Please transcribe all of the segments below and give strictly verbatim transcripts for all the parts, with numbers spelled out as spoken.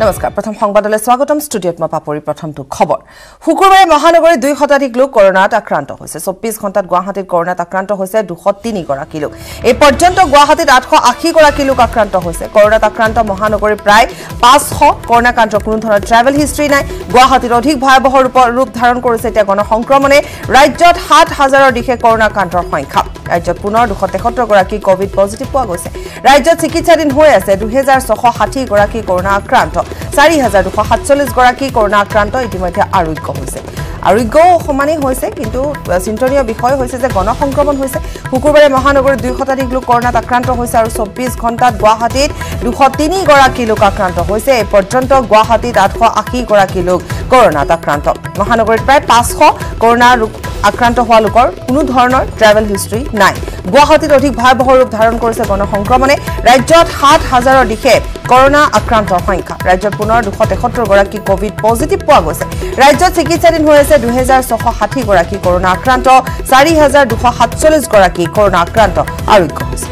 নমস্কাৰ প্ৰথম সংবাদলৈ স্বাগতম ষ্টুডিঅত মই পাপৰি প্ৰথমটো খবৰ শুকুৰবাৰে মহানগৰীৰ দুই শতাধিক লোক কৰোনাত আক্ৰান্ত হৈছে চৌব্বিছ ঘণ্টাত গুৱাহাটীত কৰোনাত আক্ৰান্ত হৈছে দুশ তিনি গৰাকী লোক এই পৰ্যন্ত গুৱাহাটীত আঠশ আশী গৰাকী লোক আক্ৰান্ত হৈছে কৰোনাত আক্ৰান্ত মহানগৰীৰ প্ৰায় পাঁচশ কৰোনাকান্ত কোনো ধৰণৰ ট্ৰেভেল হিষ্ট্ৰী নাই গুৱাহাটীত অধিক ভয়াবহ ৰূপ ধাৰণ কৰিছে এতিয়া গণসংক্ৰমণে ৰাজ্যত সাত হাজাৰৰ দিশে কৰোনাকান্তৰ সংখ্যা ৰাজ্যত পুনৰ দুশ তেসত্তৰ গৰাকী কোভিড পজিটিভ পোৱা গৈছে ৰাজ্যত চিকিৎসাধীন হৈ আছে দুই হাজাৰ ছশ ষাঠি গৰাকী কৰোনা আক্ৰান্ত চাৰি হাজাৰ দুশ সাতচল্লিছ গৰাকী কৰোনা আক্ৰান্ত ইতিমধ্যে আৰোগ্য হৈছে আৰোগ্য সমানে হৈছে কিন্তু চিন্তনীয় বিষয় হৈছে যে গণসংক্ৰমণ হৈছে শুকুৰবাৰে মহানগৰীৰ দুই শতাধিক লোক কৰোনাত আক্ৰান্ত হৈছে আৰু চৌব্বিছ ঘণ্টাত গুৱাহাটীত দুশ তিনি গৰাকী লোক আক্ৰান্ত হৈছে এই পৰ্যন্ত গুৱাহাটীত আঠশ আশী গৰাকী লোক কৰোনাত আক্ৰান্ত মহানগৰীত প্ৰায় পাঁচশ কৰোনা আক্ৰান্ত হোৱা লোকৰ কোনো ধৰণৰ ট্ৰেভেল হিষ্ট্ৰী নাই গুৱাহাটীত অধিক ভয়াবহ ৰূপ ধাৰণ কৰিছে গণসংক্ৰমণে ৰাজ্যত সাত হাজাৰৰ দিশে কৰোনা আক্ৰান্তৰ সংখ্যা ৰাজ্যত পুনৰ দুশ তেসত্তৰ গৰাকী কোভিড পজিটিভ পোৱা গৈছে ৰাজ্যত চিকিৎসাধীন হৈ আছে দুই হাজাৰ ছশ ষাঠি গৰাকী কৰোনা আক্ৰান্ত চাৰি হাজাৰ দুশ সাতচল্লিছ গৰাকী কৰোনা আক্ৰান্ত আৰোগ্য হৈছে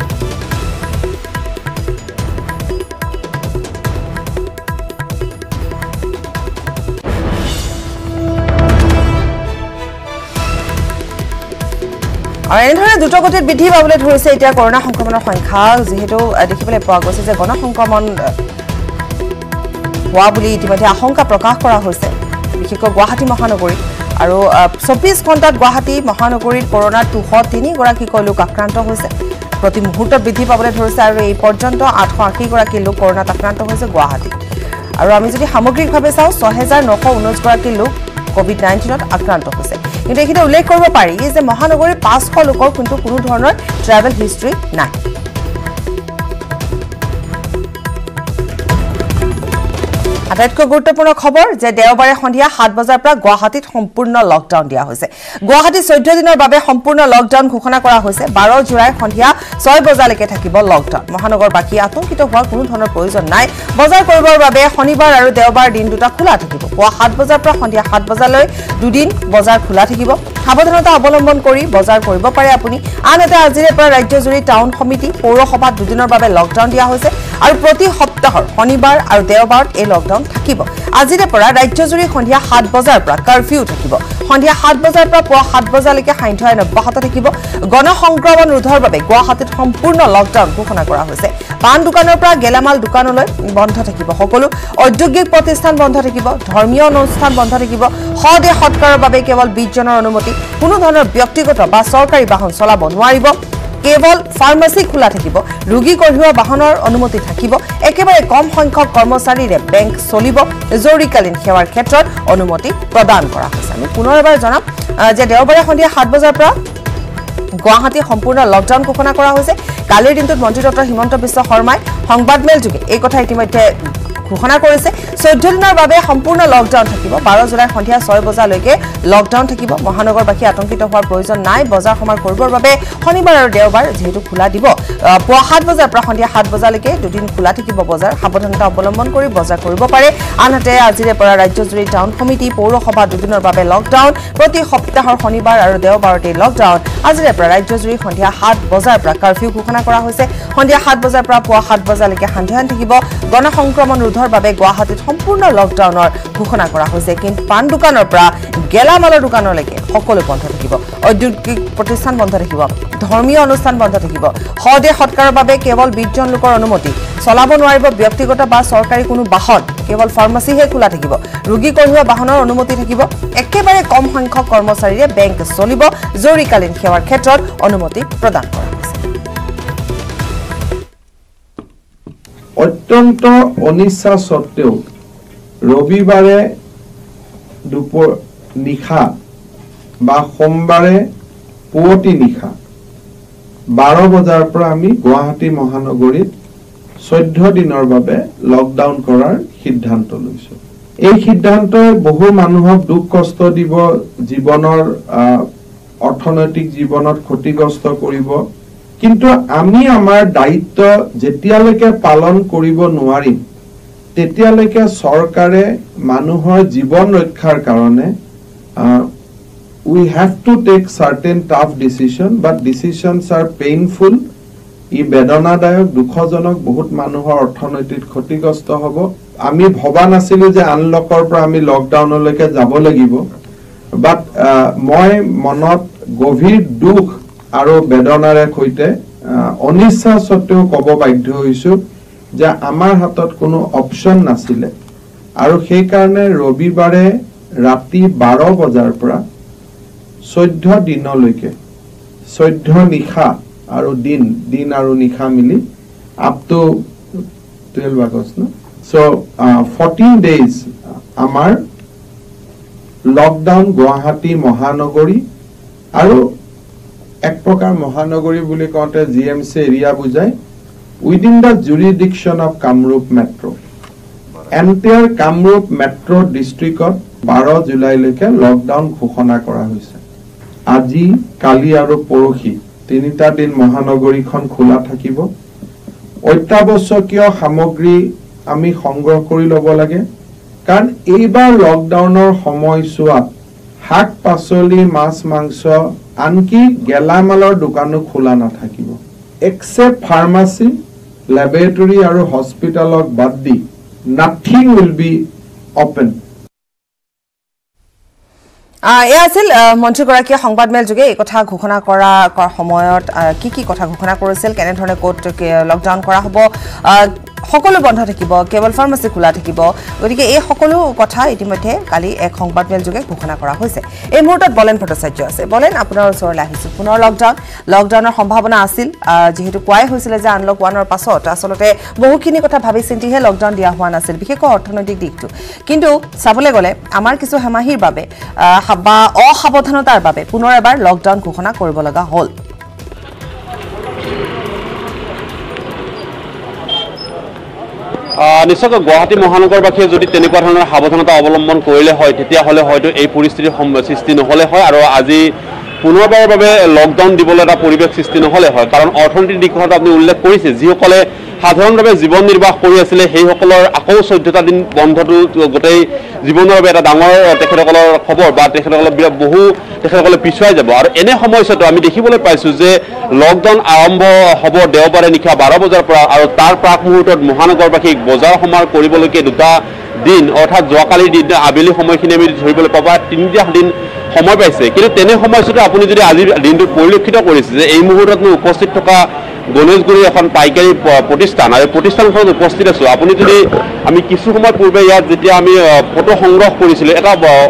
আৰু এনেধৰণে দ্ৰুতগতিত বৃদ্ধি পাবলৈ ধৰিছে এতিয়া কৰোনা সংক্ৰমণৰ সংখ্যা যিহেতু দেখিবলৈ পোৱা গৈছে যে গণসংক্ৰমণ হোৱা বুলি ইতিমধ্যে আশংকা প্ৰকাশ কৰা হৈছে বিশেষকৈ গুৱাহাটী মহানগৰীত আৰু চৌব্বিছ ঘণ্টাত গুৱাহাটী মহানগৰীত কৰোনাত দুশ তিনি গৰাকীকৈ লোক আক্ৰান্ত হৈছে প্ৰতি মুহূৰ্তত বৃদ্ধি পাবলৈ ধৰিছে আৰু এই পৰ্যন্ত আঠশ আশী গৰাকী লোক কৰোনাত আক্ৰান্ত হৈছে গুৱাহাটীত আৰু আমি যদি সামগ্ৰিকভাৱে চাওঁ ছয় হাজাৰ নশ ঊনৈছ গৰাকী লোক কোভিড নাইণ্টিনত আক্ৰান্ত হৈছে কিন্তু এইখিনি উল্লেখ কৰিব পাৰি যে মহানগৰীৰ পাঁচশ লোকৰ কিন্তু কোনো ধৰণৰ ট্ৰেভেল হিষ্ট্ৰী নাই আটাইতকৈ গুৰুত্বপূৰ্ণ খবৰ যে দেওবাৰে সন্ধিয়া সাত বজাৰ পৰা গুৱাহাটীত সম্পূৰ্ণ লকডাউন দিয়া হৈছে গুৱাহাটী চৈধ্য দিনৰ বাবে সম্পূৰ্ণ লকডাউন ঘোষণা কৰা হৈছে বাৰ জুলাই সন্ধিয়া ছয় বজালৈকে থাকিব লকডাউন মহানগৰবাসী আতংকিত হোৱাৰ কোনো ধৰণৰ প্ৰয়োজন নাই বজাৰ কৰিবৰ বাবে শনিবাৰ আৰু দেওবাৰ দিন দুটা খোলা থাকিব পুৱা সাত বজাৰ পৰা সন্ধিয়া সাত বজালৈ দুদিন বজাৰ খোলা থাকিব সাৱধানতা অৱলম্বন কৰি বজাৰ কৰিব পাৰে আপুনি আনহাতে আজিৰে পৰা ৰাজ্যজুৰি টাউন সমিতি পৌৰসভাত দুদিনৰ বাবে লকডাউন দিয়া হৈছে আৰু প্ৰতি সপ্তাহৰ শনিবাৰ আৰু দেওবাৰত এই লকডাউন থাকিব আজিৰে পৰা ৰাজ্যজুৰি সন্ধিয়া সাত বজাৰ পৰা কাৰফিউ থাকিব সন্ধিয়া সাত বজাৰ পৰা পুৱা সাত বজালৈকে সান্ধ্য আইন অব্যাহত থাকিব গণসংক্ৰমণ ৰোধৰ বাবে গুৱাহাটীত সম্পূৰ্ণ লকডাউন ঘোষণা কৰা হৈছে পাণ দোকানৰ পৰা গেলামাল দোকানলৈ বন্ধ থাকিব সকলো ঔদ্যোগিক প্ৰতিষ্ঠান বন্ধ থাকিব ধৰ্মীয় অনুষ্ঠান বন্ধ থাকিব সদেহ সৎকাৰৰ বাবে কেৱল বিশ জনৰ অনুমতি কোনো ধৰণৰ ব্যক্তিগত বা চৰকাৰী বাহন চলাব নোৱাৰিব কেৱল ফাৰ্মাসী খোলা থাকিব ৰোগী কঢ়িওৱা বাহনৰ অনুমতি থাকিব একেবাৰে কম সংখ্যক কৰ্মচাৰীৰে বেংক চলিব জৰুৰীকালীন সেৱাৰ ক্ষেত্ৰত অনুমতি প্ৰদান কৰা হৈছে আমি পুনৰ এবাৰ জনাম যে দেওবাৰে সন্ধিয়া সাত বজাৰ পৰা গুৱাহাটী সম্পূৰ্ণ লকডাউন ঘোষণা কৰা হৈছে কালিৰ দিনটোত মন্ত্ৰী ডক্টৰ হিমন্ত বিশ্ব শৰ্মাই সংবাদমেল যোগে এই কথা ইতিমধ্যে ঘোষণা কৰিছে চৈধ্য দিনৰ বাবে সম্পূৰ্ণ লকডাউন থাকিব বাৰ জুলাই সন্ধিয়া ছয় বজালৈকে লকডাউন থাকিব মহানগৰবাসী আতংকিত হোৱাৰ প্ৰয়োজন নাই বজাৰ সমাৰ কৰিবৰ বাবে শনিবাৰ আৰু দেওবাৰ যেহেতু খোলা দিব পুৱা সাত বজাৰ পৰা সন্ধিয়া সাত বজালৈকে দুদিন খোলা থাকিব বজাৰ সাৱধানতা অৱলম্বন কৰি বজাৰ কৰিব পাৰে আনহাতে আজিৰে পৰা ৰাজ্যজুৰি টাউন সমিতি পৌৰসভা দুদিনৰ বাবে লকডাউন প্ৰতি সপ্তাহৰ শনিবাৰ আৰু দেওবাৰতে লকডাউন আজিৰে পৰা ৰাজ্যজুৰি সন্ধিয়া সাত বজাৰ পৰা কাৰফিউ ঘোষণা কৰা হৈছে সন্ধিয়া সাত বজাৰ পৰা পুৱা সাত বজালৈকে সান্ধ্য আইন থাকিব গণসংক্ৰমণ ৰোধৰ বাবে গুৱাহাটীত সম্পূৰ্ণ লকডাউনৰ ঘোষণা কৰা হৈছে কিন্তু পাণ দোকানৰ পৰা গেলামালৰ দোকানলৈকে সকলো বন্ধ থাকিব ঔদ্যোগিক প্ৰতিষ্ঠান বন্ধ থাকিব ধৰ্মীয় অনুষ্ঠান বন্ধ থাকিব সদেহ সৎকাৰৰ বাবে কেৱল বিশ জন লোকৰ অনুমতি চলাব নোৱাৰিব ব্যক্তিগত বা চৰকাৰী কোনো বাহন কেৱল ফাৰ্মাসীহে খোলা থাকিব ৰোগী কঢ়িওৱা বাহনৰ অনুমতি থাকিব একেবাৰে কম সংখ্যক কৰ্মচাৰীৰে বেংক চলিব জৰুৰীকালীন সেৱাৰ ক্ষেত্ৰত অনুমতি প্ৰদান কৰা হৈছে অত্যন্ত অনিচ্ছা সত্ত্বেও ৰবিবাৰে দুপৰ নিশা বা সোমবাৰে পুৱতি নিশা বাৰ বজাৰ পৰা আমি গুৱাহাটী মহানগৰীত চৈধ্য দিনৰ বাবে লকডাউন কৰাৰ সিদ্ধান্ত লৈছো এই সিদ্ধান্তই বহু মানুহক দুখ কষ্ট দিব জীৱনৰ অৰ্থনৈতিক জীৱনত ক্ষতিগ্ৰস্ত কৰিব কিন্তু আমি আমাৰ দায়িত্ব যেতিয়ালৈকে পালন কৰিব নোৱাৰিম তেতিয়ালৈকে চৰকাৰে মানুহৰ জীৱন ৰক্ষাৰ কাৰণে we have to take certain tough decisions but decisions are painful ই বেদনাদায়ক দুখজনক বহুত মানুহৰ অৰ্থনৈতিক ক্ষতিগ্ৰস্ত হ'ব আমি ভবা নাছিলো যে আনলকৰ পৰা আমি লকডাউনলৈকে যাব লাগিব বাট মই মনত গভীৰ দুখ আৰু বেদনাৰে সৈতে অনিচ্ছা সত্ত্বেও ক'ব বাধ্য হৈছো যে আমাৰ হাতত কোনো অপচন নাছিলে আৰু সেই কাৰণে ৰবিবাৰে ৰাতি বাৰ বজাৰ পৰা চৈধ্য দিনলৈকে চৈধ্য নিশা আৰু দিন দিন আৰু নিশা মিলি আপ টু twelve আগষ্ট ন সো fourteen ডেজ আমাৰ লকডাউন গুৱাহাটী মহানগৰী আৰু এক প্ৰকাৰ মহানগৰী বুলি কওঁতে জিএমসি এৰিয়া বুজায় within the jurisdiction of Kamrup metro' entire Kamrup metro' ডিষ্ট্ৰিক্টত বাৰ জুলাইলৈকে লকডাউন ঘোষণা কৰা হৈছে আজি কালি আৰু পৰহি তিনিটা দিন মহানগৰীখন খোলা থাকিব অত্যাৱশ্যকীয় সামগ্ৰী আমি সংগ্ৰহ কৰি ল'ব লাগে কাৰণ এইবাৰ লকডাউনৰ সময়ছোৱাত শাক পাচলি মাছ মাংস আনকি গেলামালৰ দোকানো খোলা নাথাকিব এক্সেপ্ট ফাৰ্মাচী ল্যাবৰেটৰী আৰু হস্পিটালক বাদ দি নাথিং উইল বি ওপেন এয়া আছিল মন্ত্ৰীগৰাকীয়ে সংবাদমেল যোগে এই কথা ঘোষণা কৰা সময়ত কি কি কথা ঘোষণা কৰিছিল কেনেধৰণে কোট লকডাউন কৰা হ'ব সকলো বন্ধ থাকিব কেৱল ফাৰ্মাচী খোলা থাকিব গতিকে এই সকলো কথা ইতিমধ্যে কালি এক সংবাদমেল যোগে ঘোষণা কৰা হৈছে এই মুহূৰ্তত বলেন ভট্টাচাৰ্য আছে বলেন আপোনাৰ ওচৰলৈ আহিছোঁ পুনৰ লকডাউন লকডাউনৰ সম্ভাৱনা আছিল যেহেতু কোৱাই হৈছিলে যে আনলক ওৱানৰ পাছত আচলতে বহুখিনি কথা ভাবি চিন্তিহে লকডাউন দিয়া হোৱা নাছিল বিশেষকৈ অৰ্থনৈতিক দিশটো কিন্তু চাবলৈ গ'লে আমাৰ কিছু হেমাহিৰ বাবে বা অসাৱধানতাৰ বাবে পুনৰ এবাৰ লকডাউন ঘোষণা কৰিব লগা হ'ল নিশ্চয়কৈ গুৱাহাটী মহানগৰবাসীয়ে যদি তেনেকুৱা ধৰণৰ সাৱধানতা অৱলম্বন কৰিলে হয় তেতিয়াহ'লে হয়তো এই পৰিস্থিতিৰ সৃষ্টি নহ'লে হয় আৰু আজি পুনৰবাৰৰ বাবে লকডাউন দিবলৈ এটা পৰিৱেশ সৃষ্টি নহ'লে হয় কাৰণ অৰ্থনৈতিক দিশত আপুনি উল্লেখ কৰিছে যিসকলে সাধাৰণভাৱে জীৱন নিৰ্বাহ কৰি আছিলে সেইসকলৰ আকৌ চৈধ্যটা দিন বন্ধটো গোটেই জীৱনৰ বাবে এটা ডাঙৰ তেখেতসকলৰ খবৰ বা তেখেতসকলৰ বহু তেখেতসকলে পিছুৱাই যাব আৰু এনে সময়ছোৱাতো আমি দেখিবলৈ পাইছোঁ যে লকডাউন আৰম্ভ হ'ব দেওবাৰে নিশা বাৰ বজাৰ পৰা আৰু তাৰ প্ৰাক মুহূৰ্তত মহানগৰবাসীক বজাৰ সমাৰ কৰিবলৈকে দুটা দিন অৰ্থাৎ যোৱাকালিৰ দিন আবেলি সময়খিনি আমি ধৰিবলৈ পাবা তিনিটা দিন সময় পাইছে কিন্তু তেনে সময়ছোৱাতে আপুনি যদি আজিৰ দিনটোত পৰিলক্ষিত কৰিছে যে এই মুহূৰ্তত উপস্থিত থকা গণেশগুৰি এখন পাইকাৰী প্ৰতিষ্ঠান আৰু প্ৰতিষ্ঠানখনত উপস্থিত আছোঁ আপুনি যদি আমি কিছু সময় পূৰ্বে ইয়াত যেতিয়া আমি ফটো সংগ্ৰহ কৰিছিলোঁ এটা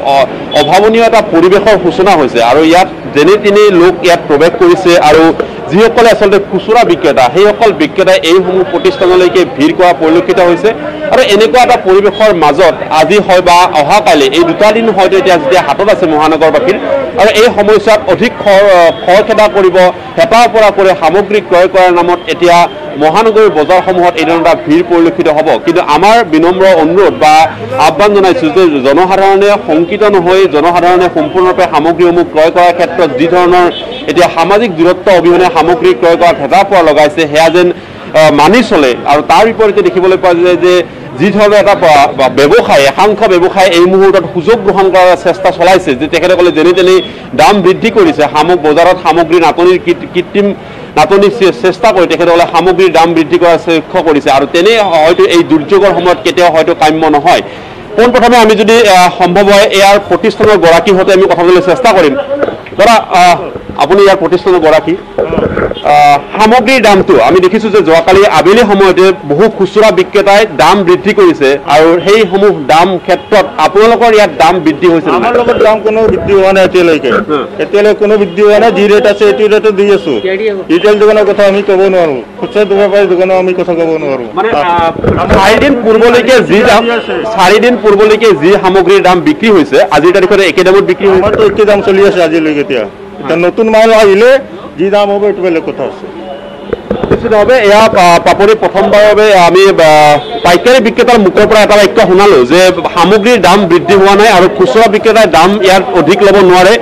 অভাৱনীয় এটা পৰিৱেশৰ সূচনা হৈছে আৰু ইয়াত যেনে তেনে লোক ইয়াত প্ৰৱেশ কৰিছে আৰু যিসকলে আচলতে খুচুৰা বিক্ৰেতা সেইসকল বিক্ৰেতাই এইসমূহ প্ৰতিষ্ঠানলৈকে ভিৰ কৰা পৰিলক্ষিত হৈছে আৰু এনেকুৱা এটা পৰিৱেশৰ মাজত আজি হয় বা অহাকালি এই দুটা দিন হয়তো এতিয়া যেতিয়া হাতত আছে মহানগৰবাসীৰ আৰু এই সময়ছোৱাত অধিক খৰখেদা কৰিব হেঁপাহ পৰা কৰি সামগ্ৰী ক্ৰয় কৰাৰ নামত এতিয়া মহানগৰীৰ বজাৰসমূহত এই ধৰণৰ এটা ভিৰ পৰিলক্ষিত হ'ব কিন্তু আমাৰ বিনম্ৰ অনুৰোধ বা আহ্বান জনাইছোঁ যে জনসাধাৰণে শংকিত নহৈ জনসাধাৰণে সম্পূৰ্ণৰূপে সামগ্ৰীসমূহ ক্ৰয় কৰাৰ ক্ষেত্ৰত যি ধৰণৰ এতিয়া সামাজিক দূৰত্ব অবিহনে সামগ্ৰী ক্ৰয় কৰাত হেঁপাহ পৰা লগাইছে সেয়া যেন মানি চলে আৰু তাৰ বিপৰীতে দেখিবলৈ পোৱা যায় যে যি ধৰণৰ এটা ব্যৱসায় একাংশ ব্যৱসায় এই মুহূৰ্তত সুযোগ গ্ৰহণ কৰাৰ চেষ্টা চলাইছে যে তেখেতসকলে যেনে তেনে দাম বৃদ্ধি কৰিছে সামগ্ৰী বজাৰত সামগ্ৰী নাটনিৰ কৃত্ৰিম নাটনিৰ চেষ্টা কৰি তেখেতসকলে সামগ্ৰীৰ দাম বৃদ্ধি কৰাৰ চেষ্টা কৰিছে আৰু তেনে হয়তো এই দুৰ্যোগৰ সময়ত কেতিয়াও হয়তো কাম্য নহয় পোনপ্ৰথমে আমি যদি সম্ভৱ হয় ইয়াৰ প্ৰতিষ্ঠানৰ গৰাকীৰ সৈতে আমি কথা পাতিবলৈ চেষ্টা কৰিম ধৰা আপুনি ইয়াৰ প্ৰতিষ্ঠানৰ গৰাকী সামগ্ৰীৰ দামটো আমি দেখিছোঁ যে যোৱাকালি আবেলি সময়তে বহু খুচুৰা বিক্ৰেতাই দাম বৃদ্ধি কৰিছে আৰু সেইসমূহ দাম ক্ষেত্ৰত আপোনালোকৰ ইয়াত দাম বৃদ্ধি হৈছে আমাৰ লগত দাম কোনো বৃদ্ধি হোৱা নাই এতিয়ালৈকে এতিয়ালৈকে কোনো বৃদ্ধি হোৱা নাই যি ৰেট আছে এইটো ৰেটত দি আছোঁ ৰিটেইল দোকানৰ কথা আমি ক'ব নোৱাৰোঁ খুচুৰা ব্যৱসায়ী দোকানৰ আমি কথা ক'ব নোৱাৰোঁ চাৰিদিন পূৰ্বলৈকে যি দাম চাৰিদিন পূৰ্বলৈকে যি সামগ্ৰীৰ দাম বিক্ৰী হৈছে আজিৰ তাৰিখত একে দামত বিক্ৰী হৈছে আমাৰতো একে দাম চলি আছে আজিলৈকে এতিয়া এতিয়া নতুন মাল আহিলে যি দাম হ'ব এইটো বেলেগ কথা আছে নিশ্চিতভাৱে এয়া পাপৰি প্ৰথমবাৰৰ বাবে আমি পাইকাৰী বিক্ৰেতাৰ মুখৰ পৰা এটা বাক্য শুনালোঁ যে সামগ্ৰীৰ দাম বৃদ্ধি হোৱা নাই আৰু খুচুৰা বিক্ৰেতাই দাম ইয়াত অধিক ল'ব নোৱাৰে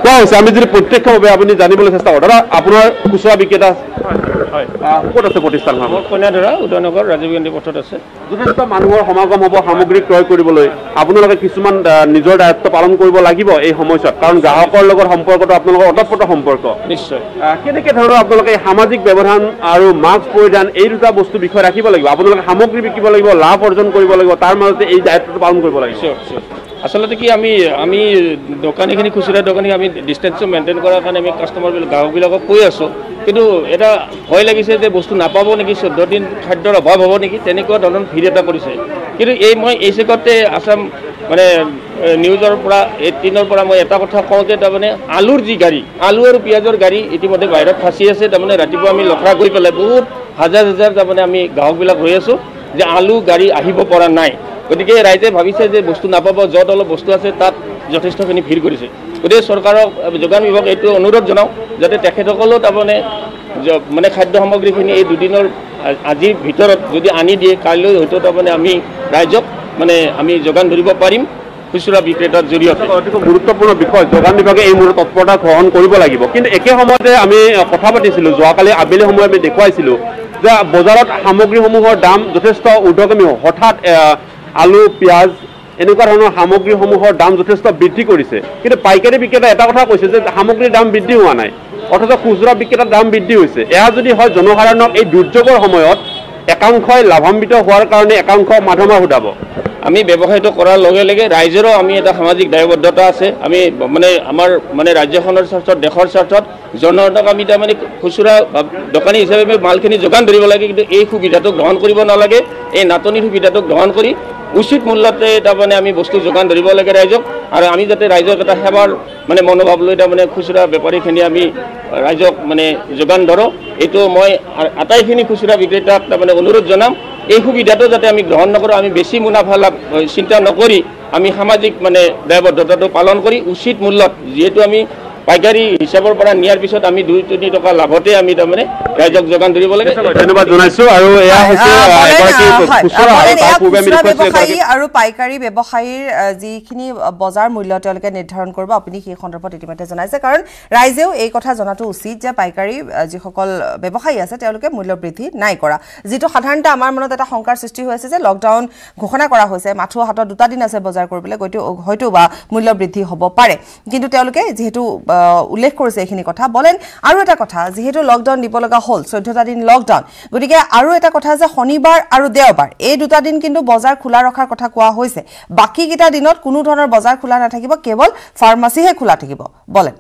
কোৱা হৈছে আমি যদি প্ৰত্যক্ষভাৱে আপুনি জানিবলৈ চেষ্টা কৰোঁ দাদা আপোনাৰ খুচুৰা বিক্ৰেতা হয় ক'ত আছে প্ৰতিষ্ঠানখন মোৰ কন্যাধৰা উদয়নগৰ ৰাজীৱ গান্ধী পথত আছে যথেষ্ট মানুহৰ সমাগম হ'ব সামগ্ৰী ক্ৰয় কৰিবলৈ আপোনালোকে কিছুমান নিজৰ দায়িত্ব পালন কৰিব লাগিব এই সময়ছোৱাত কাৰণ গ্ৰাহকৰ লগত সম্পৰ্কটো আপোনালোকৰ অতঃপ্ৰত সম্পৰ্ক নিশ্চয় কেনেকৈ ধৰণৰ আপোনালোকে সামাজিক ব্যৱধান আৰু মাস্ক পৰিধান এই দুটা বস্তু বিষয় ৰাখিব লাগিব আপোনালোকে সামগ্ৰী বিকিব লাগিব লাভ অৰ্জন কৰিব লাগিব তাৰ মাজতে এই দায়িত্বটো পালন কৰিব লাগিব আচলতে কি আমি আমি দোকানীখিনি খুচুৰা দোকানী আমি ডিষ্টেঞ্চটো মেইনটেইন কৰাৰ কাৰণে আমি কাষ্টমাৰবিলাক গ্ৰাহকবিলাকক কৈ আছোঁ কিন্তু এটা ভয় লাগিছে যে বস্তু নাপাব নেকি চৈধ্য দিন খাদ্যৰ অভাৱ হ'ব নেকি তেনেকুৱা ধৰণৰ ভিৰ এটা কৰিছে কিন্তু এই মই এই চেগতে আছাম মানে নিউজৰ পৰা এইটিনৰ পৰা মই এটা কথা কওঁ যে তাৰমানে আলুৰ যি গাড়ী আলু আৰু পিঁয়াজৰ গাড়ী ইতিমধ্যে বাহিৰত ফাঁচি আছে তাৰমানে ৰাতিপুৱা আমি লখৰা গৈ পেলাই বহুত হাজাৰ হাজাৰ তাৰমানে আমি গ্ৰাহকবিলাক হৈ আছোঁ যে আলু গাড়ী আহিব পৰা নাই গতিকে ৰাইজে ভাবিছে যে বস্তু নাপাব য'ত অলপ বস্তু আছে তাত যথেষ্টখিনি ভিৰ কৰিছে গতিকে চৰকাৰক যোগান বিভাগ এইটো অনুৰোধ জনাওঁ যাতে তেখেতসকলেও তাৰমানে মানে খাদ্য সামগ্ৰীখিনি এই দুদিনৰ আজিৰ ভিতৰত যদি আনি দিয়ে কাইলৈ হয়তো তাৰমানে আমি ৰাইজক মানে আমি যোগান ধৰিব পাৰিম খুচুৰা বিক্ৰেতাৰ জৰিয়তে অতি গুৰুত্বপূৰ্ণ বিষয় যোগান বিভাগে এই মূৰত তৎপৰতা গ্ৰহণ কৰিব লাগিব কিন্তু একে সময়তে আমি কথা পাতিছিলোঁ যোৱাকালি আবেলি সময়ত আমি দেখুৱাইছিলোঁ যে বজাৰত সামগ্ৰীসমূহৰ দাম যথেষ্ট ঊৰ্ধ্বগামী হঠাৎ আলু পিঁয়াজ এনেকুৱা ধৰণৰ সামগ্ৰীসমূহৰ দাম যথেষ্ট বৃদ্ধি কৰিছে কিন্তু পাইকাৰী বিক্ৰেতা এটা কথা কৈছে যে সামগ্ৰীৰ দাম বৃদ্ধি হোৱা নাই অথচ খুচুৰা বিক্ৰেতাৰ দাম বৃদ্ধি হৈছে এয়া যদি হয় জনসাধাৰণক এই দুৰ্যোগৰ সময়ত একাংশই লাভান্বিত হোৱাৰ কাৰণে একাংশ মাধমা সুধাব আমি ব্যৱসায়টো কৰাৰ লগে লগে ৰাইজৰো আমি এটা সামাজিক দায়বদ্ধতা আছে আমি মানে আমাৰ মানে ৰাজ্যখনৰ স্বাৰ্থত দেশৰ স্বাৰ্থত জনসাধাৰণক আমি তাৰমানে খুচুৰা দোকানী হিচাপে আমি মালখিনি যোগান ধৰিব লাগে কিন্তু এই সুবিধাটো গ্ৰহণ কৰিব নালাগে এই নাটনিৰ সুবিধাটো গ্ৰহণ কৰি উচিত মূল্যতে তাৰমানে আমি বস্তু যোগান ধৰিব লাগে ৰাইজক আৰু আমি যাতে ৰাইজক এটা সেৱাৰ মানে মনোভাৱ লৈ তাৰমানে খুচুৰা বেপাৰীখিনি আমি ৰাইজক মানে যোগান ধৰোঁ এইটো মই আটাইখিনি খুচুৰা বিক্ৰেতাক তাৰমানে অনুৰোধ জনাম এই সুবিধাটো যাতে আমি গ্ৰহণ নকৰোঁ আমি বেছি মুনাফা লাভ চিন্তা নকৰি আমি সামাজিক মানে দায়বদ্ধতাটো পালন কৰি উচিত মূল্যত যিহেতু আমি পাইকাৰী হিচাপৰ পৰা নিয়াৰ পিছত আমি দুই তিনি টকা লাভতে আমি তাৰমানে ৰাইজক যোগান ধৰিব লাগে ধন্যবাদ জনাইছোঁ আৰু এয়া হৈছে ব্যৱসায়ী আৰু পাইকাৰী ব্যৱসায়ীৰ যিখিনি বজাৰ মূল্য তেওঁলোকে নিৰ্ধাৰণ কৰিব আপুনি সেই সন্দৰ্ভত ইতিমধ্যে জনাইছে কাৰণ ৰাইজেও এই কথা জনাটো উচিত যে পাইকাৰী যিসকল ব্যৱসায়ী আছে তেওঁলোকে মূল্য বৃদ্ধি নাই কৰা যিটো সাধাৰণতে আমাৰ মনত এটা শংকাৰ সৃষ্টি হৈ আছে যে লকডাউন ঘোষণা কৰা হৈছে মাথো হাতত দুটা দিন আছে বজাৰ কৰিবলৈ গৈ হয়তো বা মূল্য বৃদ্ধি হ'ব পাৰে কিন্তু তেওঁলোকে যিহেতু উল্লেখ কৰিছে এইখিনি কথা বলেন আৰু এটা কথা যেহেতু লকডাউন দিব লগা হ'ল চৈধ্যটা দিন লকডাউন গতিকে আৰু এটা কথা যে শনিবাৰ আৰু দেওবাৰ এই দুটা দিন কিন্তু বজাৰ খোলা ৰখাৰ কথা কোৱা হৈছে বাকি কিটা দিনত কোনো ধৰণৰ বজাৰ খোলা নাথাকিব কেৱল ফাৰ্মাসীহে খোলা থাকিব বলেন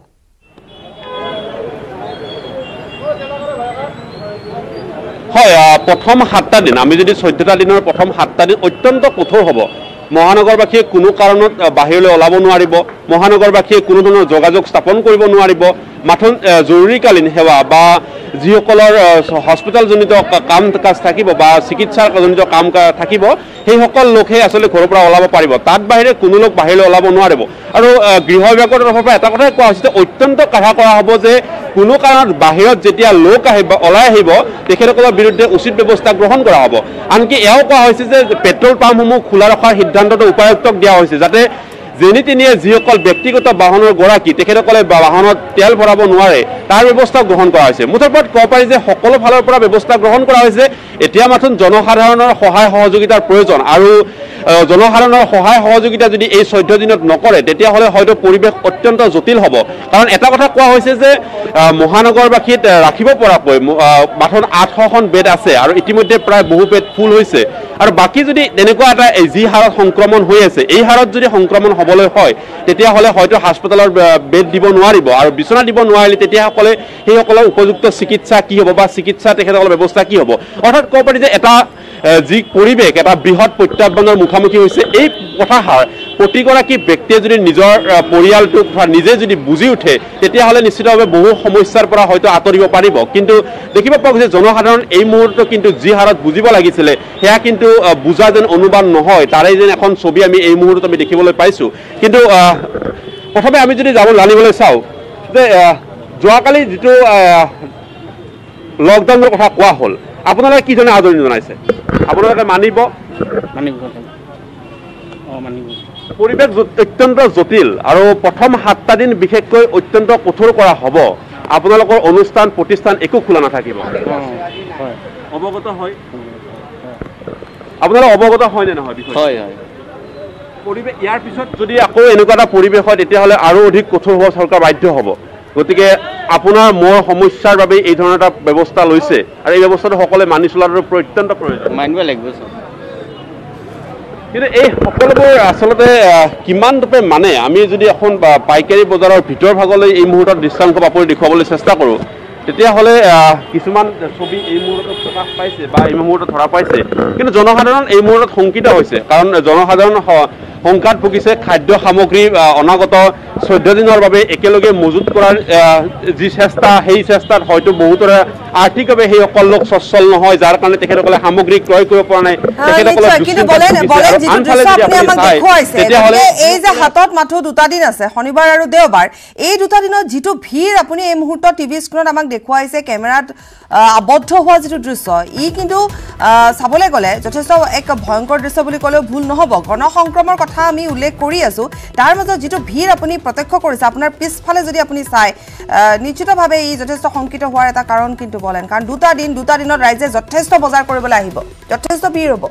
হয় প্ৰথম সাতটা দিন আমি যদি চৈধ্যটা দিনৰ প্ৰথম সাতটা দিন অত্যন্ত কঠোৰ হ'ব মহানগৰবাসীয়ে কোনো কাৰণত বাহিৰলৈ ওলাব নোৱাৰিব মহানগৰবাসীয়ে কোনো ধৰণৰ যোগাযোগ স্থাপন কৰিব নোৱাৰিব মাথোন জৰুৰীকালীন সেৱা বা যিসকলৰ হস্পিটেলজনিত কাম কাজ থাকিব বা চিকিৎসাজনিত কাম থাকিব সেইসকল লোকহে আচলতে ঘৰৰ পৰা ওলাব পাৰিব তাত বাহিৰে কোনো লোক বাহিৰলৈ ওলাব নোৱাৰিব আৰু গৃহ বিভাগৰ তৰফৰ পৰা এটা কথাই কোৱা হৈছে অত্যন্ত কাঢ়া কৰা হ'ব যে কোনো কাৰণত বাহিৰত যেতিয়া লোক আহিব ওলাই আহিব তেখেতসকলৰ বিৰুদ্ধে উচিত ব্যৱস্থা গ্ৰহণ কৰা হ'ব আনকি এয়াও কোৱা হৈছে যে পেট্ৰল পাম্পসমূহ খোলা ৰখাৰ সিদ্ধান্তটো উপায়ুক্তক দিয়া হৈছে যাতে যেনি তেনিয়ে যিসকল ব্যক্তিগত বাহনৰ গৰাকী তেখেতসকলে বাহনত তেল ভৰাব নোৱাৰে তাৰ ব্যৱস্থা গ্ৰহণ কৰা হৈছে মুঠৰ ওপৰত ক'ব পাৰি যে সকলো ফালৰ পৰা ব্যৱস্থা গ্ৰহণ কৰা হৈছে এতিয়া মাথোন জনসাধাৰণৰ সহায় সহযোগিতাৰ প্ৰয়োজন আৰু জনসাধাৰণৰ সহায় সহযোগিতা যদি এই চৈধ্য দিনত নকৰে তেতিয়াহ'লে হয়তো পৰিৱেশ অত্যন্ত জটিল হ'ব কাৰণ এটা কথা কোৱা হৈছে যে মহানগৰবাসীত ৰাখিব পৰাকৈ মাথোন আঠশখন বেড আছে আৰু ইতিমধ্যে প্ৰায় বহু বেড ফুল হৈছে আৰু বাকী যদি তেনেকুৱা এটা যি হাৰত সংক্ৰমণ হৈ আছে এই হাৰত যদি সংক্ৰমণ হ'বলৈ হয় তেতিয়াহ'লে হয়তো হাস্পতালৰ বেড দিব নোৱাৰিব আৰু বিচনা দিব নোৱাৰিলে তেতিয়াসকলে সেইসকলৰ উপযুক্ত চিকিৎসা কি হ'ব বা চিকিৎসা তেখেতসকলৰ ব্যৱস্থা কি হ'ব অৰ্থাৎ ক'ব পাৰি যে এটা যি পৰিৱেশ এটা বৃহৎ প্ৰত্যাহ্বানৰ মুখামুখি হৈছে এই কথাষাৰ প্ৰতিগৰাকী ব্যক্তিয়ে যদি নিজৰ পৰিয়ালটোক নিজে যদি বুজি উঠে তেতিয়াহ'লে নিশ্চিতভাৱে বহু সমস্যাৰ পৰা হয়তো আঁতৰিব পাৰিব কিন্তু দেখিব পোৱা গৈছে জনসাধাৰণ এই মুহূৰ্তত কিন্তু যি হাৰত বুজিব লাগিছিলে সেয়া কিন্তু বুজা যেন অনুমান নহয় তাৰে যেন এখন ছবি আমি এই মুহূৰ্তত আমি দেখিবলৈ পাইছোঁ কিন্তু প্ৰথমে আমি যদি যাব জানিবলৈ চাওঁ যে যোৱাকালি যিটো লকডাউনৰ কথা কোৱা হ'ল আপোনালোকে কি ধৰণে আদৰণি জনাইছে আপোনালোকে মানিব মানিব অঁ মানিব পৰিৱেশ অত্যন্ত জটিল আৰু প্ৰথম সাতটা দিন বিশেষকৈ অত্যন্ত কঠোৰ কৰা হ'ব আপোনালোকৰ অনুষ্ঠান প্ৰতিষ্ঠান একো খোলা নাথাকিব অৱগত হয় আপোনালোক অৱগত হয় নে নহয় বিষয় হয় হয় পৰিৱেশ ইয়াৰ পিছত যদি আকৌ এনেকুৱা এটা পৰিৱেশ হয় তেতিয়াহ'লে আৰু অধিক কঠোৰ হ'ব চৰকাৰ বাধ্য হ'ব গতিকে আপোনাৰ মোৰ সমস্যাৰ বাবে এই ধৰণৰ এটা ব্যৱস্থা লৈছে আৰু এই ব্যৱস্থাটো সকলোৱে মানি চলাটো অত্যন্ত প্ৰয়োজন মানিব লাগিব কিন্তু এই সকলোবোৰ আচলতে কিমান ৰূপে মানে আমি যদি এখন পাইকাৰী বজাৰৰ ভিতৰ ভাগলৈ এই মুহূৰ্তত দৃশ্যাংশ আপুনি দেখুৱাবলৈ চেষ্টা কৰোঁ তেতিয়াহ'লে কিছুমান ছবি এই মুহূৰ্তত প্ৰকাশ পাইছে বা এই মুহূৰ্তত ধৰা পাইছে কিন্তু জনসাধাৰণ এই মুহূৰ্তত শংকিত হৈছে কাৰণ জনসাধাৰণ শংকাত ভুগিছে খাদ্য সামগ্ৰী অনাগত চৈধ্য দিনৰ বাবে একেলগে মজুত কৰাৰ যি চেষ্টা সেই চেষ্টাত হয়তো বহুতৰে আৰ্থিকভাৱে সেইসকল লোক সচ্ছল নহয় যাৰ কাৰণে তেখেতসকলে সামগ্ৰী ক্ৰয় কৰিব পৰা নাই তেতিয়াহ'লে এই যে হাতত মাথো দুটা দিন আছে শনিবাৰ আৰু দেওবাৰ এই দুটা দিনত যিটো ভিৰ আপুনি এই মুহূৰ্তত টিভি স্ক্ৰীনত আমাক দেখুৱাইছে কেমেৰাত আবদ্ধ হোৱা যিটো দৃশ্য ই কিন্তু চাবলৈ গ'লে যথেষ্ট এক ভয়ংকৰ দৃশ্য বুলি ক'লেও ভুল নহ'ব গণ সংক্ৰমণৰ কথা আমি উল্লেখ কৰি আছো তাৰ মাজত যিটো ভিৰ আপুনি প্ৰত্যক্ষ কৰিছে আপোনাৰ পিছফালে যদি আপুনি চাই নিশ্চিতভাৱে ই যথেষ্ট শংকিত হোৱাৰ এটা কাৰণ কিন্তু বলেন কাৰণ দুটা দিন দুটা দিনত ৰাইজে যথেষ্ট বজাৰ কৰিবলৈ আহিব যথেষ্ট ভিৰ হ'ব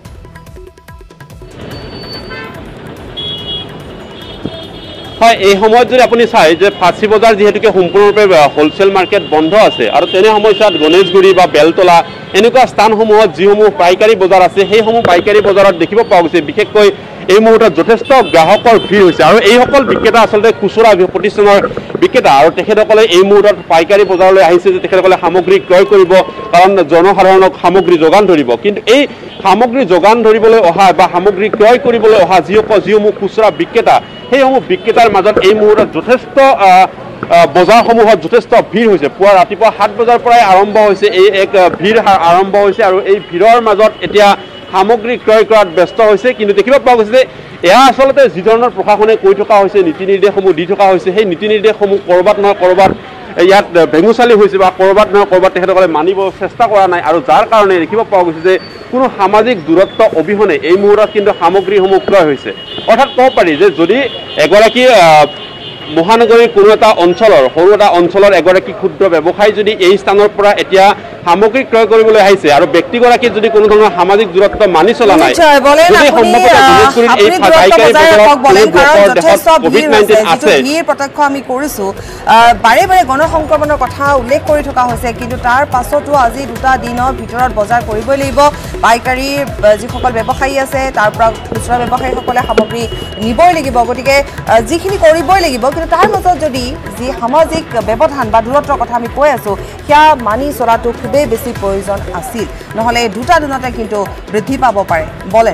হয় এই সময়ত যদি আপুনি চাই যে ফাঁচী বজাৰ যিহেতুকে সম্পূৰ্ণৰূপে হোলচেল মাৰ্কেট বন্ধ আছে আৰু তেনে সময়ছোৱাত গণেশগুৰি বা বেলতলা এনেকুৱা স্থানসমূহত যিসমূহ পাইকাৰী বজাৰ আছে সেইসমূহ পাইকাৰী বজাৰত দেখিব পোৱা গৈছে বিশেষকৈ এই মুহূৰ্তত যথেষ্ট গ্ৰাহকৰ ভিৰ হৈছে আৰু এইসকল বিক্ৰেতা আচলতে খুচুৰা প্ৰতিষ্ঠানৰ বিক্ৰেতা আৰু তেখেতসকলে এই মুহূৰ্তত পাইকাৰী বজাৰলৈ আহিছে যে তেখেতসকলে সামগ্ৰী ক্ৰয় কৰিব কাৰণ জনসাধাৰণক সামগ্ৰী যোগান ধৰিব কিন্তু এই সামগ্ৰী যোগান ধৰিবলৈ অহা বা সামগ্ৰী ক্ৰয় কৰিবলৈ অহা যিসকল যিসমূহ খুচুৰা বিক্ৰেতা সেইসমূহ বিক্ৰেতাৰ মাজত এই মুহূৰ্তত যথেষ্ট বজাৰসমূহত যথেষ্ট ভিৰ হৈছে পুৱা ৰাতিপুৱা সাত বজাৰ পৰাই আৰম্ভ হৈছে এই এক ভিৰ আৰম্ভ হৈছে আৰু এই ভিৰৰ মাজত এতিয়া সামগ্ৰী ক্ৰয় কৰাত ব্যস্ত হৈছে কিন্তু দেখিব পোৱা গৈছে যে এয়া আচলতে যি ধৰণৰ প্ৰশাসনে কৈ থকা হৈছে নীতি নিৰ্দেশসমূহ দি থকা হৈছে সেই নীতি নিৰ্দেশসমূহ ক'ৰবাত নহয় ক'ৰবাত ইয়াত ভেঙুচালি হৈছে বা ক'ৰবাত নহয় ক'ৰবাত তেখেতসকলে মানিব চেষ্টা কৰা নাই আৰু যাৰ কাৰণে দেখিব পোৱা গৈছে যে কোনো সামাজিক দূৰত্ব অবিহনে এই মুহূৰ্তত কিন্তু সামগ্ৰীসমূহ ক্ৰয় হৈছে অৰ্থাৎ ক'ব পাৰি যে যদি এগৰাকী মহানগৰীৰ কোনো এটা অঞ্চলৰ সৰু এটা অঞ্চলৰ এগৰাকী ক্ষুদ্ৰ ব্যৱসায়ী যদি এই স্থানৰ পৰা এতিয়া সামগ্ৰী ক্ৰয় কৰিবলৈ আহিছে আৰু ব্যক্তিগৰাকী যদি কোনো ধৰণৰ সামাজিক দূৰত্ব মানি চলা নাই যদি সম্ভৱতঃ এই পাইকাৰী বজাৰত কোভিড নাইণ্টিন আছে প্ৰত্যক্ষ আমি কৰিছো বাৰে বাৰে গণ সংক্ৰমণৰ কথা উল্লেখ কৰি থকা হৈছে কিন্তু তাৰ পাছতো আজি দুটা দিনৰ ভিতৰত বজাৰ কৰিবই লাগিব পাইকাৰী যিসকল ব্যৱসায়ী আছে তাৰ পৰা খুচুৰা ব্যৱসায়ীসকলে সামগ্ৰী নিবই লাগিব গতিকে যিখিনি কৰিবই লাগিব কিন্তু তাৰ মাজত যদি যি সামাজিক ব্যৱধান বা দূৰত্বৰ কথা আমি কৈ আছো সেয়া মানি চলাটো খুবেই বেছি প্ৰয়োজন আছিল নহ'লে দুটা দিনতে কিন্তু বৃদ্ধি পাব পাৰে বলে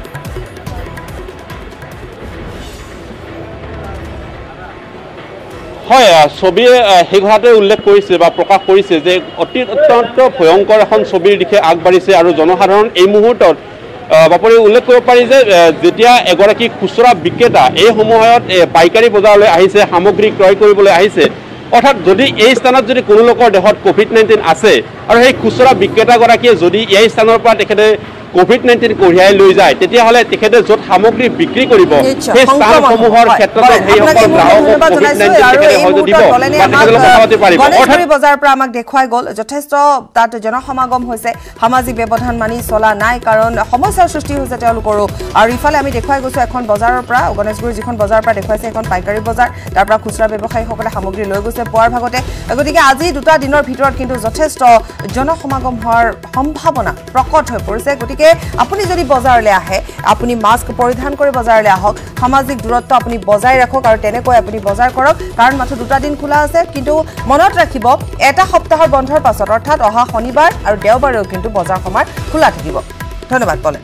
হয় ছবিয়ে সেই কথাটোৱে উল্লেখ কৰিছে বা প্ৰকাশ কৰিছে যে অতি অত্যন্ত ভয়ংকৰ এখন ছবিৰ দিশে আগবাঢ়িছে আৰু জনসাধাৰণ এই মুহূৰ্তত বাপৰি উল্লেখ কৰিব পাৰি যে যেতিয়া এগৰাকী খুচুৰা বিক্ৰেতা এই সময়ত পাইকাৰী বজাৰলৈ আহিছে সামগ্ৰী ক্ৰয় কৰিবলৈ আহিছে অৰ্থাৎ যদি এই স্থানত যদি কোনো লোকৰ দেহত কোভিড নাইণ্টিন আছে আৰু সেই খুচুৰা বিক্ৰেতাগৰাকীয়ে যদি এই স্থানৰ পৰা তেখেতে কোভিড নাইণ্টিন কঢ়িয়াই লৈ যায় তেতিয়াহ'লে তেখেতে য'ত সামগ্ৰী বিক্ৰী কৰিব সেই স্থানসমূহৰ ক্ষেত্ৰত সেইসকল গ্ৰাহকক কোভিড নাইণ্টিন তেখেতে হয়তো দিব বা তেখেতলোকে কথা পাতিব পাৰিব গণেশগুৰি বজাৰৰ পৰা আমাক দেখুৱাই গ'ল যথেষ্ট তাত জনসমাগম হৈছে সামাজিক ব্যৱধান মানি চলা নাই কাৰণ সমস্যাৰ সৃষ্টি হৈছে তেওঁলোকৰো আৰু ইফালে আমি দেখুৱাই গৈছোঁ এখন বজাৰৰ পৰা গণেশগুৰি যিখন বজাৰৰ পৰা দেখুৱাইছে এখন পাইকাৰী বজাৰ তাৰ পৰা খুচুৰা ব্যৱসায়ীসকলে সামগ্ৰী লৈ গৈছে পোৱাৰ ভাগতে গতিকে আজি দুটা দিনৰ ভিতৰত কিন্তু যথেষ্ট জনসমাগম হোৱাৰ সম্ভাৱনা প্ৰকট হৈ পৰিছে গতিকে আপুনি যদি বজাৰলৈ আহে আপুনি মাস্ক পৰিধান কৰি বজাৰলৈ আহক সামাজিক দূৰত্ব আপুনি বজাই ৰাখক আৰু তেনেকৈ আপুনি বজাৰ কৰক কাৰণ মাত্ৰ দুটা দিন খোলা আছে কিন্তু মনত ৰাখিব এটা সপ্তাহৰ বন্ধৰ পাছত অৰ্থাৎ অহা শনিবাৰ আৰু দেওবাৰেও কিন্তু বজাৰ সমাৰ খোলা থাকিব ধন্যবাদ বলে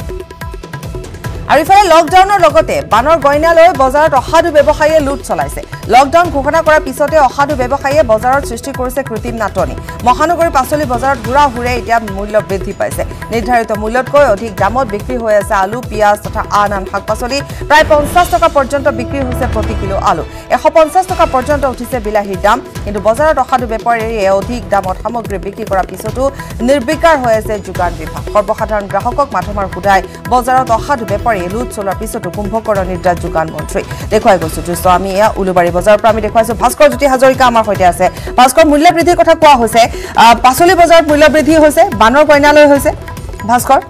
আৰু ইফালে লকডাউনৰ লগতে বানৰ গইনালৈ বজাৰত অসাধু ব্যৱসায়ীয়ে লুট চলাইছে লকডাউন ঘোষণা কৰাৰ পিছতে অসাধু ব্যৱসায়ীয়ে বজাৰত সৃষ্টি কৰিছে কৃত্ৰিম নাটনি মহানগৰীৰ পাচলি বজাৰত ঘূৰা ঘূৰে এতিয়া মূল্য বৃদ্ধি পাইছে নিৰ্ধাৰিত মূল্যতকৈ অধিক দামত বিক্ৰী হৈ আছে আলু পিঁয়াজ তথা আন আন শাক পাচলি প্ৰায় পঞ্চাছ টকা পৰ্যন্ত বিক্ৰী হৈছে প্ৰতি কিলো আলু এশ পঞ্চাছ টকা পৰ্যন্ত উঠিছে বিলাহীৰ দাম কিন্তু বজাৰত অসাধু বেপাৰীয়ে অধিক দামত সামগ্ৰী বিক্ৰী কৰাৰ পিছতো নিৰ্বিকাৰ হৈ আছে যোগান বিভাগ সৰ্বসাধাৰণ গ্ৰাহকক মাধমাৰ সোধাই বজাৰত অসাধু বেপাৰী মাৰি লুট চলোৱাৰ পিছতো কুম্ভকৰ্ণ নিদ্ৰাত যোগান মন্ত্ৰী দেখুৱাই গৈছো দৃশ্য আমি এয়া উলুবাৰী বজাৰৰ পৰা আমি দেখুৱাইছো ভাস্কৰ জ্যোতি হাজৰিকা আমাৰ সৈতে আছে ভাস্কৰ মূল্য বৃদ্ধিৰ কথা কোৱা হৈছে পাচলি বজাৰত মূল্য বৃদ্ধি হৈছে বানৰ কইনালৈ হৈছে ভাস্কৰ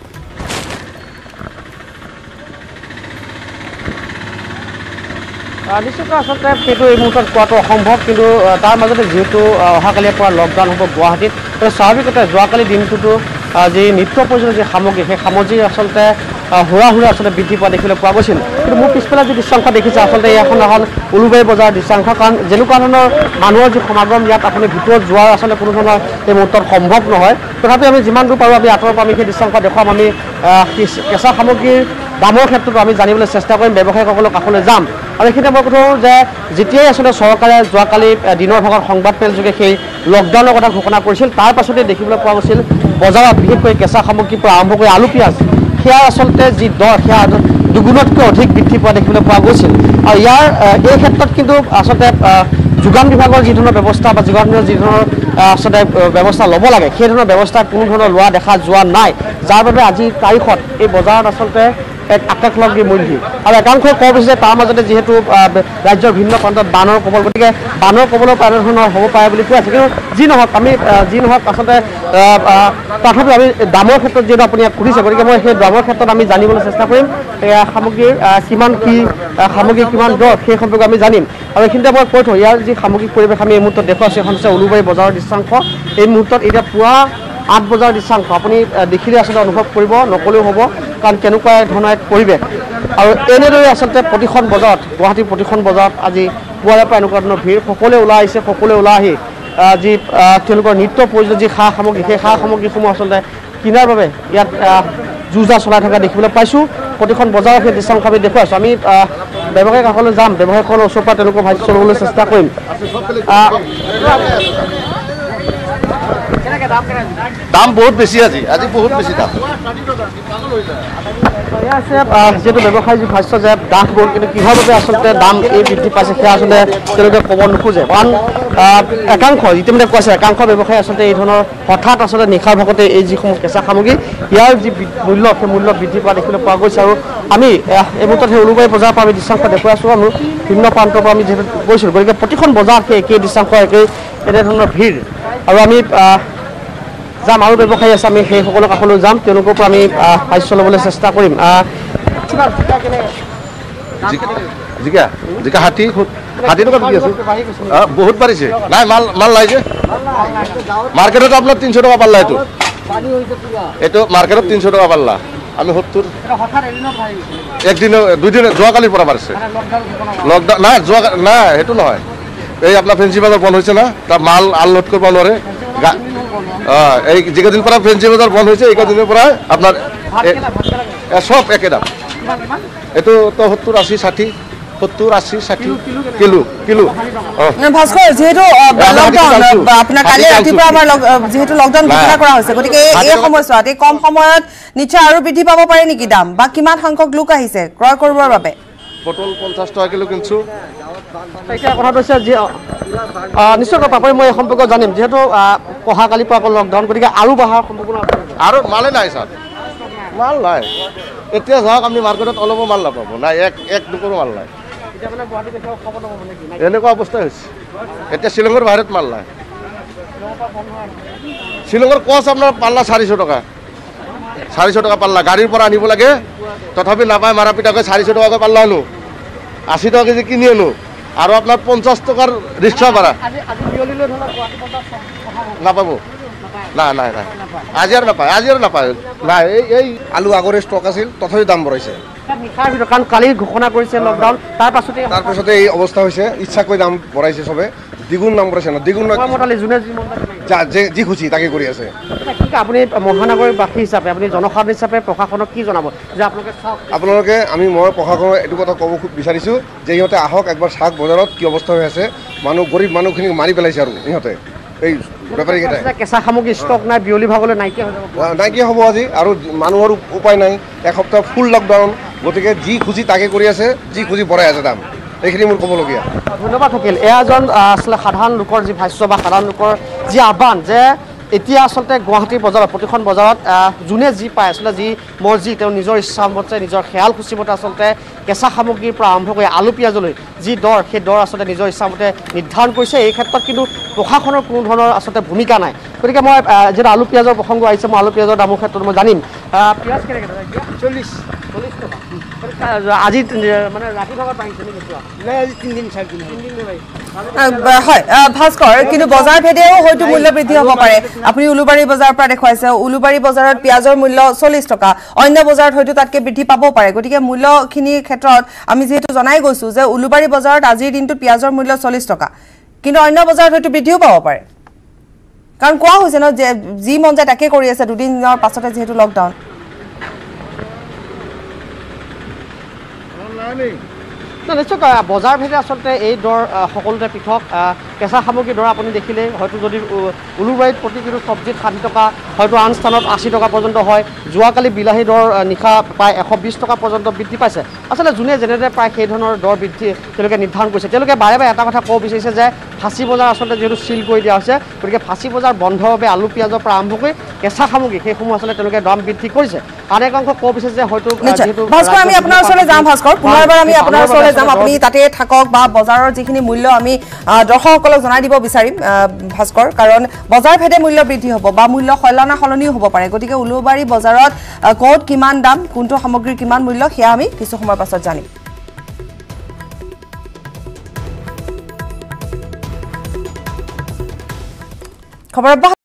নিশ্চয়কৈ আচলতে সেইটো এই মুহূৰ্তত কোৱাটো অসম্ভৱ কিন্তু তাৰ মাজতে যিহেতু অহাকালিৰ পৰা লকডাউন হ'ব গুৱাহাটীত স্বাভাৱিকতে যোৱাকালি দিনটোতো যি নিত্য প্ৰয়োজনীয় যি সামগ্ৰী সেই সামগ্ৰী আচলতে হুৰা হুৰা আচলতে বৃদ্ধি পোৱা দেখিবলৈ পোৱা গৈছিল কিন্তু মোৰ পিছফালে যি দৃশ্যাংশ দেখিছে আচলতে এখন এখন উলুবাৰী বজাৰৰ দৃশ্যাংশ কাৰণ যেনেকুৱা ধৰণৰ মানুহৰ যি সমাগম ইয়াত আপুনি ভিতৰত যোৱাৰ আচলতে কোনো ধৰণৰ এই মুহূৰ্তত সম্ভৱ নহয় তথাপি আমি যিমান দূৰ পাৰোঁ আমি আঁতৰৰ পৰা আমি সেই দৃশ্যাংশ দেখুৱাম আমি কেঁচা সামগ্ৰীৰ দামৰ ক্ষেত্ৰতো আমি জানিবলৈ চেষ্টা কৰিম ব্যৱসায়ীসকলৰ কাষলৈ যাম আৰু এইখিনিতে মই কৈছোঁ যে যেতিয়াই আচলতে চৰকাৰে যোৱাকালি দিনৰ ভাগত সংবাদ মেলযোগে সেই লকডাউনৰ কথা ঘোষণা কৰিছিল তাৰ পাছতে দেখিবলৈ পোৱা গৈছিল বজাৰত বিশেষকৈ কেঁচা সামগ্ৰীৰ পৰা আৰম্ভ কৰি আলু পিঁয়াজ সেয়া আচলতে যি দৰ সেয়া দুগুণতকৈ অধিক বৃদ্ধি পোৱা দেখিবলৈ পোৱা গৈছিল আৰু ইয়াৰ এই ক্ষেত্ৰত কিন্তু আচলতে যোগান বিভাগৰ যি ধৰণৰ ব্যৱস্থা বা যোগান বিভাগৰ যি ধৰণৰ আচলতে ব্যৱস্থা ল'ব লাগে সেই ধৰণৰ ব্যৱস্থা কোনো ধৰণৰ লোৱা দেখা যোৱা নাই যাৰ বাবে আজিৰ তাৰিখত এই বজাৰত আচলতে এক আকাশলংঘী মূল্য আৰু একাংশই ক'ব বিচাৰিছে তাৰ মাজতে যিহেতু ৰাজ্যৰ ভিন্ন প্ৰান্তত বানৰ কবল গতিকে বানৰ কবলৰ পৰা এনেধৰণৰ হ'ব পাৰে বুলি কৈ আছে কিন্তু যি নহওক আমি যি নহওক আচলতে তথাপিও আমি দামৰ ক্ষেত্ৰত যিহেতু আপুনি ইয়াত সুধিছে গতিকে মই সেই দামৰ ক্ষেত্ৰত আমি জানিবলৈ চেষ্টা কৰিম সামগ্ৰীৰ কিমান কি সামগ্ৰী কিমান দৰ সেই সম্পৰ্কে আমি জানিম আৰু এইখিনিতে মই কৈ থওঁ ইয়াৰ যি সামগ্ৰিক পৰিৱেশ আমি এই মুহূৰ্তত দেখুৱাইছোঁ এখন হৈছে উলুবাৰী বজাৰৰ দৃশ্যাংশ এই মুহূৰ্তত এতিয়া পুৱা আঠ বজাৰ দৃশ্যাংশ আপুনি দেখিলে আচলতে অনুভৱ কৰিব নকলেও হ'ব কাৰণ কেনেকুৱা ধৰণৰ এক পৰিৱেশ আৰু এনেদৰে আচলতে প্ৰতিখন বজাৰত গুৱাহাটীৰ প্ৰতিখন বজাৰত আজি পুৱাৰে পৰা এনেকুৱা ধৰণৰ ভিৰ সকলোৱে ওলাই আহিছে সকলোৱে ওলাই আহি যি তেওঁলোকৰ নিত্য প্ৰয়োজনীয় যি সা সামগ্ৰী সেই সা সামগ্ৰীসমূহ আচলতে কিনাৰ বাবে ইয়াত যুঁজা চলাই থকা দেখিবলৈ পাইছোঁ প্ৰতিখন বজাৰৰ সেই দৃশ্যাংশ আমি দেখুৱাইছোঁ আমি ব্যৱসায়ী কাষলৈ যাম ব্যৱসায়ীসকলৰ ওচৰৰ পৰা তেওঁলোকৰ ভাষ্য ল'বলৈ চেষ্টা কৰিম দাম বহুত বেছি আজি আজি বহুত বেছি দাম যিহেতু ব্যৱসায়ী যি ভাষ্য যে দাম গ'ল কিন্তু কিহৰ বাবে আচলতে দাম এই বৃদ্ধি পাইছে সেয়া আচলতে তেওঁলোকে ক'ব নোখোজে কাৰণ একাংশ ইতিমধ্যে কৈছে একাংশ ব্যৱসায়ী আচলতে এই ধৰণৰ হঠাৎ আচলতে নিশাৰ ভাগতে এই যিসমূহ কেঁচা সামগ্ৰী ইয়াৰ যি মূল্য সেই মূল্য বৃদ্ধি পোৱা দেখিবলৈ পোৱা গৈছে আৰু আমি এই মুহূৰ্তত সেই উলুবাৰী বজাৰৰ পৰা আমি দৃশ্যাংশ দেখুৱাই আছোঁ আৰু ভিন্ন প্ৰান্তৰ পৰা আমি যিহেতু গৈছিলোঁ গতিকে প্ৰতিখন বজাৰত সেই একেই দৃশ্যাংশ একেই এনেধৰণৰ ভিৰ আৰু আমি যাম আৰু ব্যৱসায়ী আছে আমি সেইসকলৰ কাষলৈ যাম তেওঁলোকৰ পৰা আমি ভাষ্য ল'বলৈ চেষ্টা কৰিম জিকা জিকা ষাঠি ষাঠি টকা বিকি আছোঁ বহুত বাঢ়িছে নাই মাল মাল নাই যে মাৰ্কেটত আপোনাৰ তিনিশ টকা পাল্লা এইটো এইটো মাৰ্কেটত তিনিশ টকা পাল্লা আমি সত্তৰ একদিন দুদিন যোৱাকালিৰ পৰা বাঢ়িছে লকডাউন নাই যোৱা নাই সেইটো নহয় এই আপোনাৰ ফেঞ্চি বজাৰ বন্ধ হৈছে না তাৰ মাল আনলোড কৰিব নোৱাৰে অঁ এই যিকেইদিন পৰা ফেঞ্চি বজাৰ বন্ধ হৈছে এইকেইদিনৰ পৰা আপোনাৰ চব একে দাম এইটো তো সত্তৰ আশী ষাঠি সত্তৰ আশী ষাঠি কিলো কিলো ভাস্কৰ যিহেতু লকডাউন আপোনাৰ কালি ৰাতিপুৱা আমাৰ যিহেতু লকডাউন ঘোষণা কৰা হৈছে গতিকে এই সময়ছোৱাত এই কম সময়ত নিশ্চয় আৰু বৃদ্ধি পাব পাৰে নেকি দাম বা কিমান সংখ্যক লোক আহিছে ক্ৰয় কৰিবৰ বাবে পটল পঞ্চাছ টকা কিলো কিনিছোঁ এতিয়া কথাটো হৈছে যি নিশ্চয় পাপৰি মই এই সম্পৰ্কে জানিম যিহেতু অহাকালিৰ পৰা আকৌ লকডাউন গতিকে আৰু বঢ়াৰ সম্ভাৱনা আৰু মালে নাই ছাৰ মাল নাই এতিয়া যাওক আপুনি মাৰ্কেটত অলপো মাল নাপাব নাই এক এক দুকৰো মাল নাই এনেকুৱা অৱস্থাই হৈছে এতিয়া শ্বিলঙৰ বাহিৰত মাল নাই শ্বিলঙৰ কচ আপোনাৰ পাল্লা চাৰিশ টকা চাৰিশ টকা পাল্লা গাড়ীৰ পৰা আনিব লাগে তথাপি নাপায় মাৰা পিটাকৈ চাৰিশ টকাকৈ পাল্লা আনো আশী টকা কেজি কিনি আনো আৰু আপোনাৰ পঞ্চাছ টকাৰ ৰিক্সা ভাড়া নাপাব নাই নাই নাই আজি আৰু নাপায় আজি আৰু নাপায় নাই এই এই আলু আগৰে ষ্টক আছিল তথাপি দাম বঢ়াইছে কাৰণ কালি ঘোষণা কৰিছে লকডাউন তাৰ পাছতে তাৰ পাছতে এই অৱস্থা হৈছে ইচ্ছাকৈ দাম বঢ়াইছে চবে দ্বিগুণ দাম বঢ়াইছে না দ্বিগুণ যোনে যি খুচি তাকে কৰি আছে আপুনি মহানগৰীবাসী হিচাপে আপুনি জনসাধাৰণ হিচাপে প্ৰশাসনক কি জনাব যে আপোনালোকে চাওক আপোনালোকে আমি মই প্ৰশাসনক এইটো কথা ক'ব খুব বিচাৰিছোঁ যে ইহঁতে আহক একবাৰ চাওক বজাৰত কি অৱস্থা হৈ আছে মানুহ গৰীব মানুহখিনিক মাৰি পেলাইছে আৰু ইহঁতে এই বেপাৰীকেইটাই কেঁচা সামগ্ৰী ষ্টক নাই বিয়লি ভাগলৈ নাইকিয়া হৈ যাব নাইকিয়া হ'ব আজি আৰু মানুহৰ উপায় নাই এসপ্তাহ ফুল লকডাউন গতিকে যি খুচি তাকে কৰি আছে যি খুচি বঢ়াই আছে দাম এইখিনি মোৰ ক'বলগীয়া ধন্যবাদ থাকিল এয়া এজন আচলতে সাধাৰণ লোকৰ যি ভাষ্য বা সাধাৰণ লোকৰ যি আহ্বান যে এতিয়া আচলতে গুৱাহাটীৰ বজাৰত প্ৰতিখন বজাৰত যোনে যি পায় আচলতে যি মৰ্জি তেওঁ নিজৰ ইচ্ছামতে নিজৰ খেয়াল খুচিমতে আচলতে কেঁচা সামগ্ৰীৰ পৰা আৰম্ভ কৰি আলু পিঁয়াজলৈ যি দৰ সেই দৰ আচলতে নিজৰ ইচ্ছামতে নিৰ্ধাৰণ কৰিছে এই ক্ষেত্ৰত কিন্তু প্ৰশাসনৰ কোনো ধৰণৰ আচলতে ভূমিকা নাই গতিকে মই যিটো আলু পিঁয়াজৰ প্ৰসংগ আহিছে মই আলু পিঁয়াজৰ দামৰ ক্ষেত্ৰত মই জানিম পিঁয়াজ কেনেকৈ চল্লিছ চল্লিছ টকা আজি মানে ৰাতি ভাগত বাঢ়িছে নেকি আজি তিনিদিন চাৰিদিন তিনিদিন হয় ভাস্কৰ কিন্তু বজাৰ ভেদেও হয়তো মূল্য বৃদ্ধি হ'ব পাৰে আপুনি উলুবাৰী বজাৰৰ পৰা দেখুৱাইছে উলুবাৰী বজাৰত পিঁয়াজৰ মূল্য চল্লিছ টকা অন্য বজাৰত হয়তো তাতকৈ বৃদ্ধি পাব পাৰে গতিকে মূল্যখিনিৰ ক্ষেত্ৰত আমি যিহেতু জনাই গৈছোঁ যে উলুবাৰী বজাৰত আজিৰ দিনটোত পিঁয়াজৰ মূল্য চল্লিছ টকা কিন্তু অন্য বজাৰত হয়তো বৃদ্ধিও পাব পাৰে কাৰণ কোৱা হৈছে ন যে যি মন যায় তাকে কৰি আছে দুদিনৰ পাছতে যিহেতু লকডাউন নিশ্চয় বজাৰ ভেদে আচলতে এই দৰ সকলোতে পৃথক কেঁচা সামগ্ৰীৰ দৰ আপুনি দেখিলে হয়তো যদি উলুবাৰীত প্ৰতি কিলো চব্জিত ষাঠি টকা হয়তো আন স্থানত আশী টকা পৰ্যন্ত হয় যোৱাকালি বিলাহী দৰ নিশা প্ৰায় এশ বিছ টকা পৰ্যন্ত বৃদ্ধি পাইছে আচলতে যোনে যেনেদৰে প্ৰায় সেই ধৰণৰ দৰ বৃদ্ধি তেওঁলোকে নিৰ্ধাৰণ কৰিছে তেওঁলোকে বাৰে বাৰে এটা কথা ক'ব বিচাৰিছে যে ফাঁচী বজাৰ আচলতে যিহেতু চিল কৰি দিয়া হৈছে গতিকে ফাঁচী বজাৰ বন্ধৰ বাবে আলু পিঁয়াজৰ পৰা আৰম্ভ কৰি কেঁচা সামগ্ৰী সেইসমূহ আচলতে তেওঁলোকে দাম বৃদ্ধি কৰিছে আন এক অংশ ক'ব বিচাৰিছে যে হয়তো ভাস্কৰ আমি আপোনাৰ ওচৰলৈ যাম ভাস্কৰ পুনৰবাৰ আমি আপোনাৰ ওচৰলৈ যাম আপুনি তাতে থাকক বা বজাৰৰ যিখিনি মূল্য আমি দৰ্শকসকলক জনাই দিব বিচাৰিম ভাস্কৰ কাৰণ বজাৰ ভেদে মূল্য বৃদ্ধি হ'ব বা মূল্য সলনা সলনিও হ'ব পাৰে গতিকে উলুবাৰী বজাৰত ক'ত কিমান দাম কোনটো সামগ্ৰীৰ কিমান মূল্য সেয়া আমি কিছু সময়ৰ পাছত জানিম খবৰ